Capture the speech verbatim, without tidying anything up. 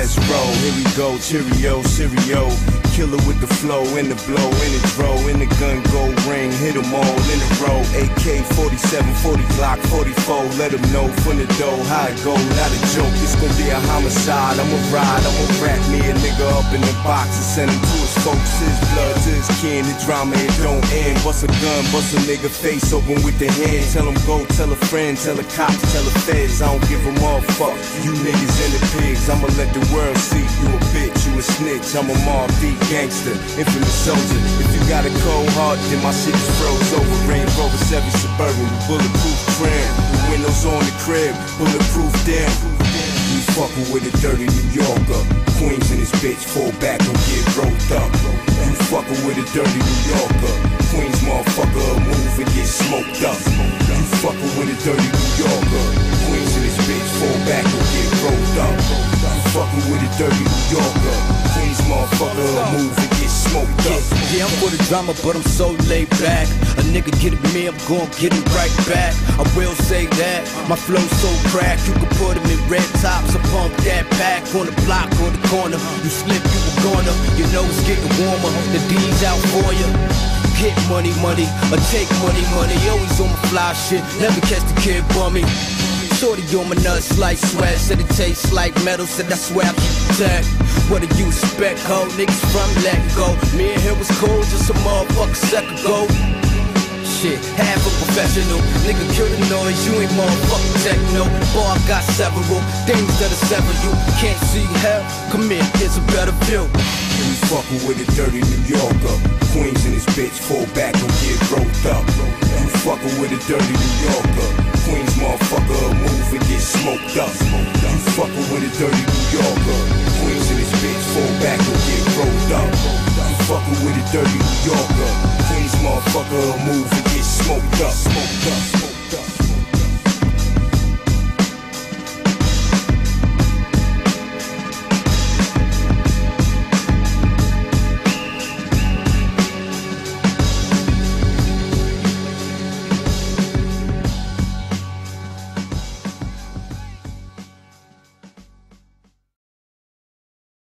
let's roll. Here we go, Cheerio, Cheerio. Killer with the flow, in the blow, in the dro, in the gun, gold ring, hit them all in a row. A K forty-seven, forty Glock, forty-four, let them know from the dough how it go, not a joke. It's gonna be a homicide, I'ma ride, I'ma rap me a nigga up in the box and send him to his folks, his blood, to his kin. The drama, it don't end. Bust a gun, bust a nigga face open with the hand. Tell him go, tell a friend, tell a cops, tell the feds. I don't give them all fuck. You niggas and the pigs, I'ma let the world see you a bitch, you a snitch. I'm a Mobb Deep gangster, infamous soldier. If you got a cold heart, then my shit is froze over. Range Rover Chevy Suburban with bulletproof trim. The windows on the crib, bulletproof down. You fucking with a dirty New Yorker. Queens in this bitch, fall back and get rolled up. You fucking with a dirty New Yorker. Queens motherfucker, move and get smoked up. You fucking with a dirty New Yorker. Queens in this bitch, fall back and get rolled up. You fucking with a dirty New Yorker. Queens motherfucker, move and get smoked up. Yeah, yeah, I'm for the drama, but I'm so laid back. A nigga get at me, I'm gon' get him right back. I will say that, my flow so crack. You can put him in red tops or pump that pack. On the block or the corner, you slip, you a goner. You know it's getting warmer, the D's out for you. Get money, money, or take money, money. Always on my fly shit, never catch the kid bummy. Shorty on my nuts like sweat, said it tastes like metal, said I swear I keep it tag. What do you expect, ho? Niggas from letting go. Me and him was cool just a motherfucker second ago. Shit, half a professional. Nigga kill the noise, you ain't motherfucking techno. Boy, I got several things that'll sever you. Can't see hell, come here, here's a better view. You fucking with a dirty New Yorker. Queens in this bitch, fall back and get roped up. You fucking with a dirty New Yorker. Queens motherfucker, move and get smoked up. You fucking with a dirty New Yorker. Queens in this bitch, fall back and get rolled up. You fucking with a dirty New Yorker. Queens motherfucker, move and get smoked up. Smoked up.